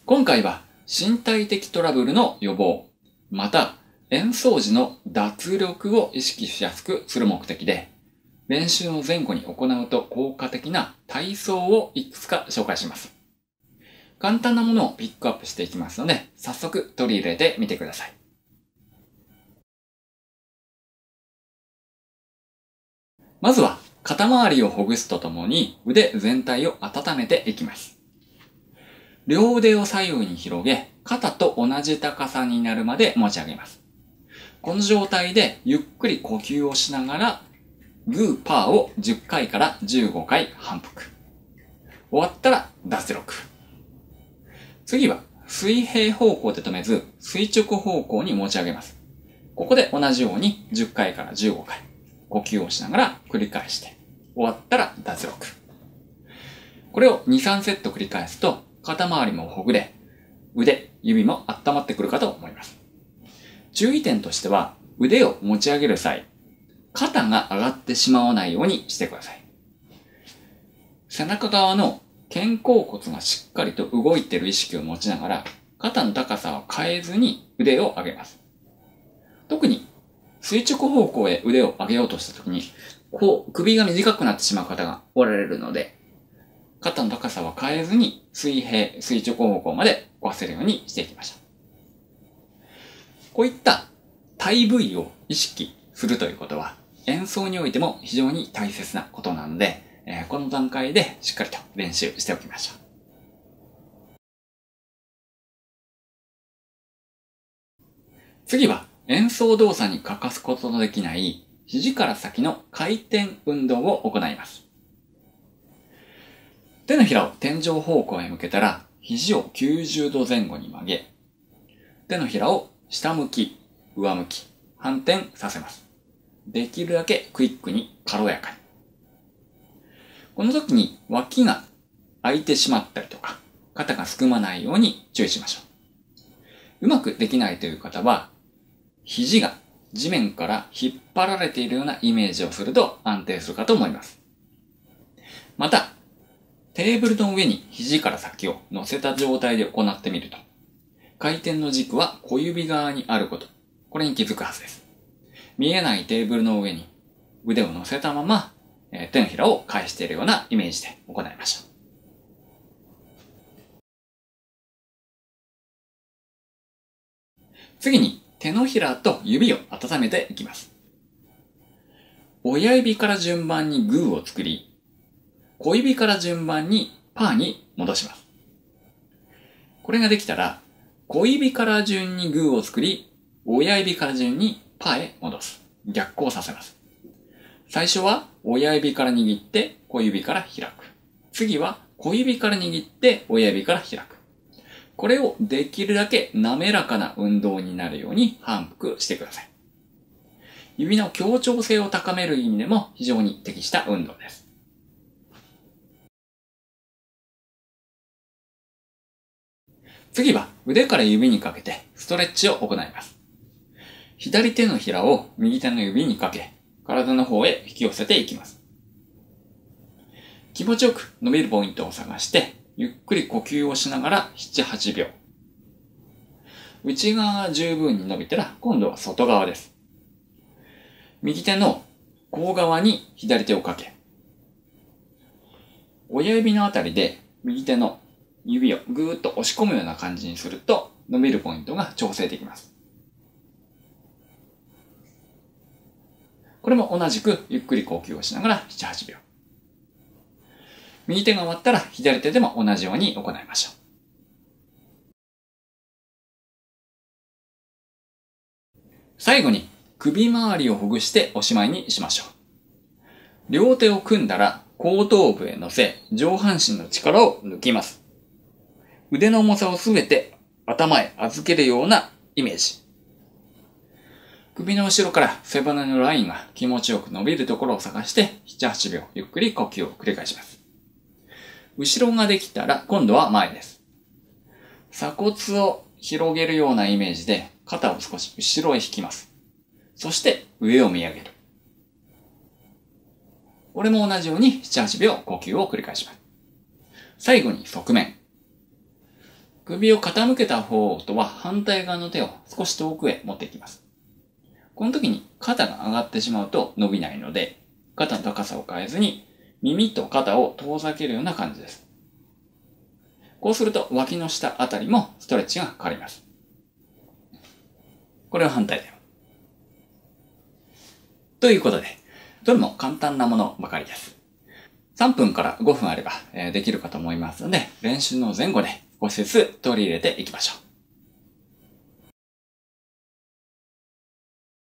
今回は身体的トラブルの予防、また演奏時の脱力を意識しやすくする目的で、練習の前後に行うと効果的な体操をいくつか紹介します。簡単なものをピックアップしていきますので、早速取り入れてみてください。まずは肩周りをほぐすとともに腕全体を温めていきます。両腕を左右に広げ、肩と同じ高さになるまで持ち上げます。この状態でゆっくり呼吸をしながら、グーパーを10回から15回反復。終わったら脱力。次は水平方向で止めず、垂直方向に持ち上げます。ここで同じように10回から15回。呼吸をしながら繰り返して、終わったら脱力。これを2、3セット繰り返すと、肩周りもほぐれ、腕、指も温まってくるかと思います。注意点としては、腕を持ち上げる際、肩が上がってしまわないようにしてください。背中側の肩甲骨がしっかりと動いている意識を持ちながら、肩の高さを変えずに腕を上げます。特に垂直方向へ腕を上げようとしたときに、首が短くなってしまう方がおられるので、肩の高さは変えずに垂直方向まで動かせるようにしていきましょう。こういった体部位を意識するということは、演奏においても非常に大切なことなので、この段階でしっかりと練習しておきましょう。次は演奏動作に欠かすことのできない肘から先の回転運動を行います。手のひらを天井方向へ向けたら、肘を90度前後に曲げ、手のひらを下向き、上向き、反転させます。できるだけクイックに軽やかに。この時に脇が空いてしまったりとか、肩がすくまないように注意しましょう。うまくできないという方は、肘が地面から引っ張られているようなイメージをすると安定するかと思います。また、テーブルの上に肘から先を乗せた状態で行ってみると、回転の軸は小指側にあること、これに気づくはずです。見えないテーブルの上に腕を乗せたまま、手のひらを返しているようなイメージで行いましょう。次に手のひらと指を温めていきます。親指から順番にグーを作り、小指から順番にパーに戻します。これができたら、小指から順にグーを作り、親指から順にパーへ戻す。逆行させます。最初は親指から握って小指から開く。次は小指から握って親指から開く。これをできるだけ滑らかな運動になるように反復してください。指の協調性を高める意味でも非常に適した運動です。次は腕から指にかけてストレッチを行います。左手のひらを右手の指にかけ、体の方へ引き寄せていきます。気持ちよく伸びるポイントを探して、ゆっくり呼吸をしながら7、8秒。内側が十分に伸びたら、今度は外側です。右手の甲側に左手をかけ、親指のあたりで右手の指をぐーっと押し込むような感じにすると、伸びるポイントが調整できます。これも同じくゆっくり呼吸をしながら7、8秒。右手が終わったら左手でも同じように行いましょう。最後に首周りをほぐしておしまいにしましょう。両手を組んだら後頭部へ乗せ、上半身の力を抜きます。腕の重さをすべて頭へ預けるようなイメージ。首の後ろから背骨のラインが気持ちよく伸びるところを探して7、8秒ゆっくり呼吸を繰り返します。後ろができたら今度は前です。鎖骨を広げるようなイメージで肩を少し後ろへ引きます。そして上を見上げる。これも同じように7、8秒呼吸を繰り返します。最後に側面。 首を傾けた方とは反対側の手を少し遠くへ持っていきます。この時に肩が上がってしまうと伸びないので、肩の高さを変えずに耳と肩を遠ざけるような感じです。こうすると脇の下あたりもストレッチがかかります。これは反対だよ。ということで、どれも簡単なものばかりです。3分から5分あればできるかと思いますので、練習の前後で少しずつ取り入れていきましょう。